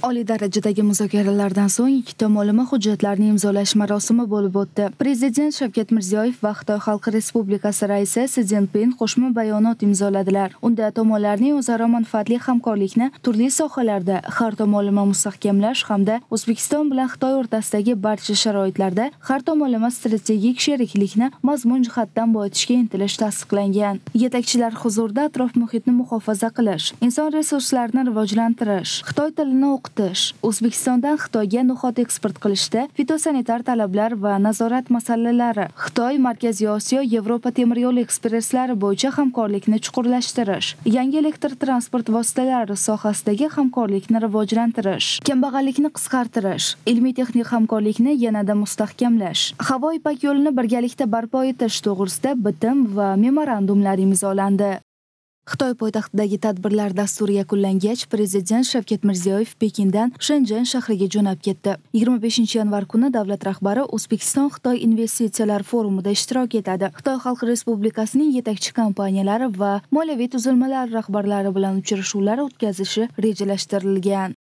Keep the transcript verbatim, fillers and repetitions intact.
Oliy darajadagi muzokaralardan so'ng ikki tomonlama hujjatlarni imzolash marosimi bo'lib o'tdi. Prezident Shavkat Mirziyoyev va Xitoy Xalq Respublikasi raisi Si Szinpin qo'shma bayonot imzoladilar. Unda tomonlarning o'zaro manfaatli hamkorlikni turli sohalarda har tomonlama mustahkamlash hamda O'zbekiston bilan Xitoy o'rtasidagi barcha sharoitlarda har tomonlama strategik sheriklikni mazmun jihatdan boyitishga intilish tasdiqlangan. Yetakchilar huzurida atrof muhitni muhofaza qilish, inson resurslarini rivojlantirish, Xitoy tilini o'qitish, O'zbekistondan Xitoyga no'xat eksport qilishda fitosanitar talablar va nazorat masalalari, Xitoy, Markaziy Osiyo, Yevropa temir yo'l ekspresslari bo'yicha hamkorlikni chuqurlashtirish, yangi elektr transport vositalari sohasidagi hamkorlikni rivojlantirish, kambag'allikni qisqartirish, ilmiy-texnik hamkorlikni yanada mustahkamlash, havo ipak yo'lini birgalikda barpo etish to'g'risida bitim va memorandumlar imzolandi. Xitoy poytaxtidagi tadbirlar dasturi yakunlangach, Prezident Shavkat Mirziyoyev Pekindan Shenzhen shahriga jo'nab ketdi. yigirma beshinchi yanvar kuni davlat rahbari O'zbekiston-Xitoy investitsiyalar forumida ishtirok etadi. Xitoy Xalq Respublikasining yetakchi kompaniyalari va moliyaviy tuzilmalar rahbarlari bilan uchrashuvlar o'tkazishi rejalashtirilgan.